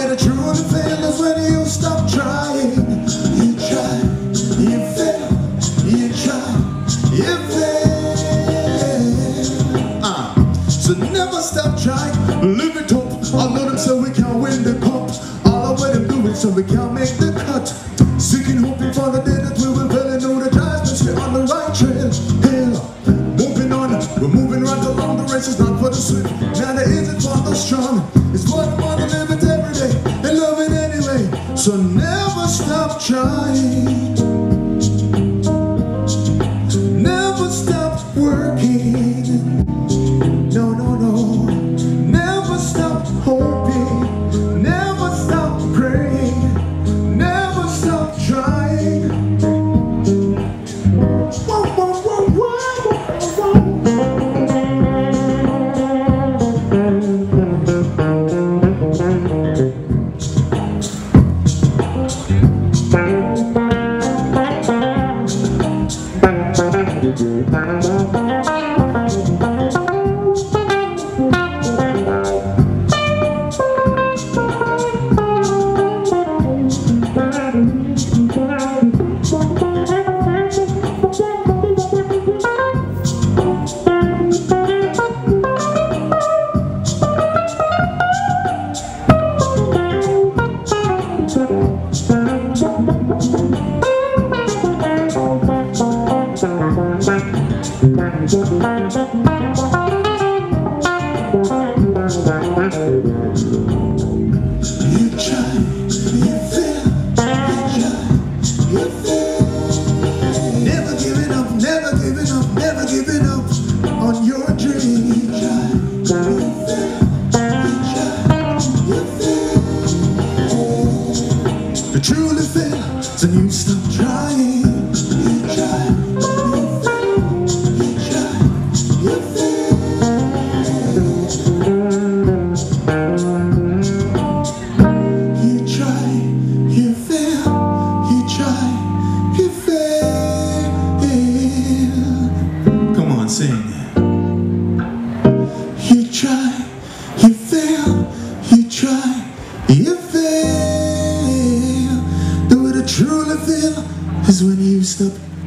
way to truly fail is when you stop trying. You try, you fail, you try, you fail. So never stop trying, live it up. All of them say we can't win the cup. All of them do it so we can't make the cut. Seeking, hoping for the day that we will fail and know the judgments. We're on the right trail. Hell, moving on, we're moving right along. The race is not for the swift, neither is it for the strong. It's for the one to live it every day and love it anyway. So never stop trying. Never stop working. No, no, no. Never stop hoping. Never stop praying. Never stop trying. Whoa, whoa, whoa, whoa, whoa, You try, you fail, you fail. Never giving up, never giving up, never giving up on your dream. You try, you fail, you fail. To truly fail, then you stop trying. You try, you fail, you fail. Sing. You try, you fail, you try, you fail. The way to truly fail is when you stop